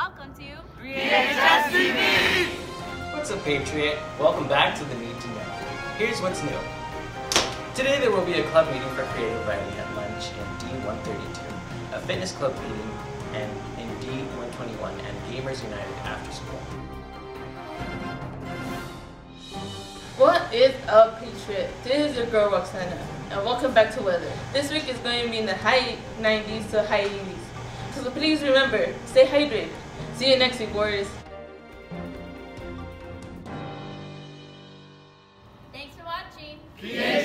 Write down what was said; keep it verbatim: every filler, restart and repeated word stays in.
welcome to P H S T V! What's up, Patriot? Welcome back to the Need to Know. Here's what's new. Today there will be a club meeting for creative writing at lunch in D one thirty-two, a fitness club meeting and in D one twenty-one, and Gamers United after school. What is up, Patriot? This is your girl Roxana, and welcome back to weather. This week is going to be in the high nineties to high eighties. So please remember, stay hydrated. See you next week, Warriors. Thanks for watching. P H